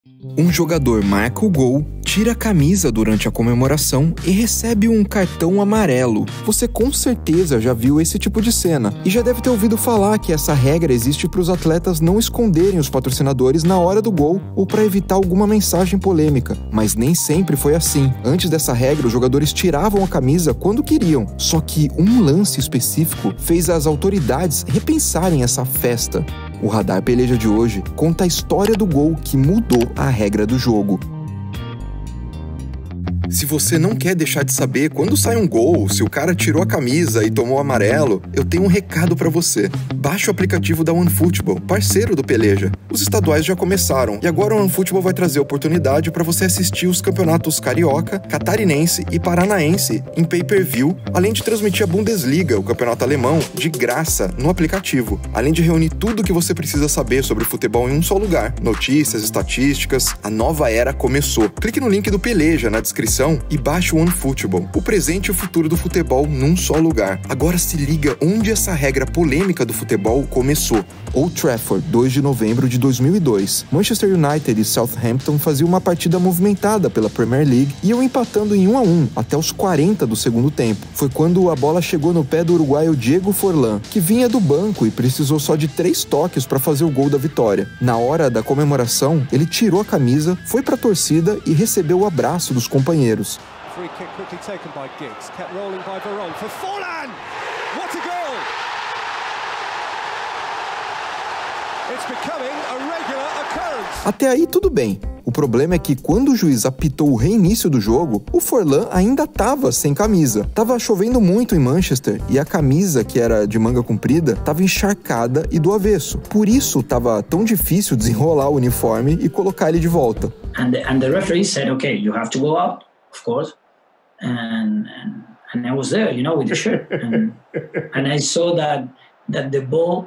Um jogador marca o gol, tira a camisa durante a comemoração e recebe um cartão amarelo. Você com certeza já viu esse tipo de cena e já deve ter ouvido falar que essa regra existe para os atletas não esconderem os patrocinadores na hora do gol ou para evitar alguma mensagem polêmica. Mas nem sempre foi assim. Antes dessa regra, os jogadores tiravam a camisa quando queriam. Só que um lance específico fez as autoridades repensarem essa festa. O Radar Peleja de hoje conta a história do gol que mudou a regra do jogo. Se você não quer deixar de saber quando sai um gol, se o cara tirou a camisa e tomou amarelo, eu tenho um recado pra você. Baixe o aplicativo da OneFootball, parceiro do Peleja. Os estaduais já começaram e agora o OneFootball vai trazer oportunidade para você assistir os campeonatos carioca, catarinense e paranaense em pay-per-view, além de transmitir a Bundesliga, o campeonato alemão, de graça no aplicativo. Além de reunir tudo o que você precisa saber sobre futebol em um só lugar. Notícias, estatísticas, a nova era começou. Clique no link do Peleja na descrição e baixe o OneFootball, o presente e o futuro do futebol num só lugar. Agora se liga onde essa regra polêmica do futebol começou. Old Trafford, 2 de novembro de 2002. Manchester United e Southampton faziam uma partida movimentada pela Premier League e iam empatando em 1-1 até os 40 do segundo tempo. Foi quando a bola chegou no pé do uruguaio Diego Forlán, que vinha do banco e precisou só de 3 toques para fazer o gol da vitória. Na hora da comemoração, ele tirou a camisa, foi para a torcida e recebeu o abraço dos companheiros. Free kick quickly taken by Giggs, kept rolling by Varane for Forlan. What a goal! It's becoming a regular occurrence. Até aí tudo bem. O problema é que quando o juiz apitou o reinício do jogo, o Forlán ainda estava sem camisa. Tava chovendo muito em Manchester e a camisa, que era de manga comprida, estava encharcada e do avesso. Por isso tava tão difícil desenrolar o uniforme e colocar ele de volta. And the referee said, okay, you have to go out, of course. And I was there, with the shirt. And I saw that the ball,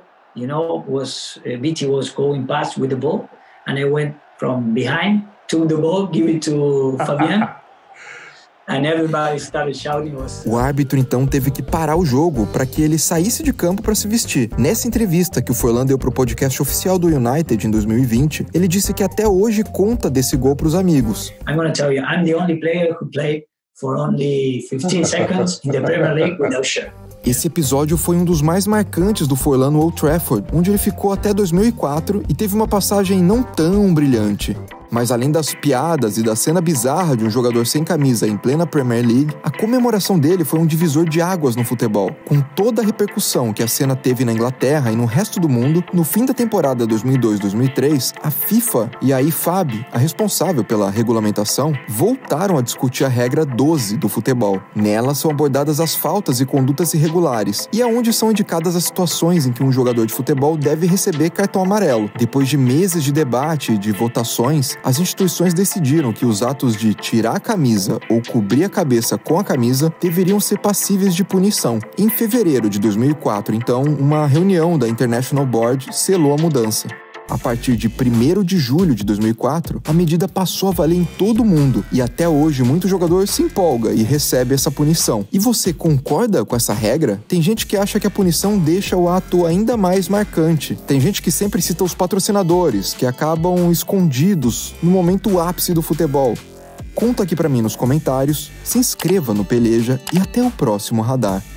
BT was going past with the ball. And I went from behind to the ball, give it to Fabian. And everybody started shouting. O árbitro então teve que parar o jogo para que ele saísse de campo para se vestir. Nessa entrevista que o Forlán deu pro podcast oficial do United em 2020, ele disse que até hoje conta desse gol pros amigos. I'm gonna tell you, I'm the only player who played for only 15 seconds in the Premier League without shirt. Esse episódio foi um dos mais marcantes do Forlán no Old Trafford, onde ele ficou até 2004 e teve uma passagem não tão brilhante. Mas além das piadas e da cena bizarra de um jogador sem camisa em plena Premier League, a comemoração dele foi um divisor de águas no futebol. Com toda a repercussão que a cena teve na Inglaterra e no resto do mundo, no fim da temporada 2002-2003, a FIFA e a IFAB, a responsável pela regulamentação, voltaram a discutir a regra 12 do futebol. Nela são abordadas as faltas e condutas irregulares, e é onde são indicadas as situações em que um jogador de futebol deve receber cartão amarelo. Depois de meses de debate e de votações, as instituições decidiram que os atos de tirar a camisa ou cobrir a cabeça com a camisa deveriam ser passíveis de punição. Em fevereiro de 2004, então, uma reunião da International Board selou a mudança. A partir de 1º de julho de 2004, a medida passou a valer em todo o mundo e até hoje muito jogador se empolga e recebe essa punição. E você concorda com essa regra? Tem gente que acha que a punição deixa o ato ainda mais marcante. Tem gente que sempre cita os patrocinadores, que acabam escondidos no momento ápice do futebol. Conta aqui pra mim nos comentários, se inscreva no Peleja e até o próximo Radar.